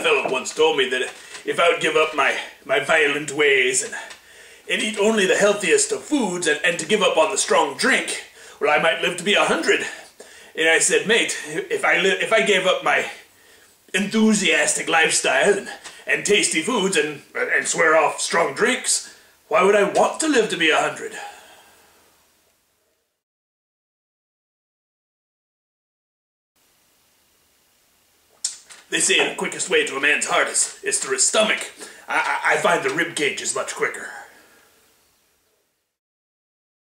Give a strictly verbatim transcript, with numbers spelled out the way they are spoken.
fellow once told me that if I would give up my, my violent ways and, and eat only the healthiest of foods and, and to give up on the strong drink, well, I might live to be a hundred. And I said, mate, if I, li if I gave up my enthusiastic lifestyle and, and tasty foods and, and swear off strong drinks, why would I want to live to be a hundred? They say the quickest way to a man's heart is, is through his stomach. I, I, I find the rib cage is much quicker.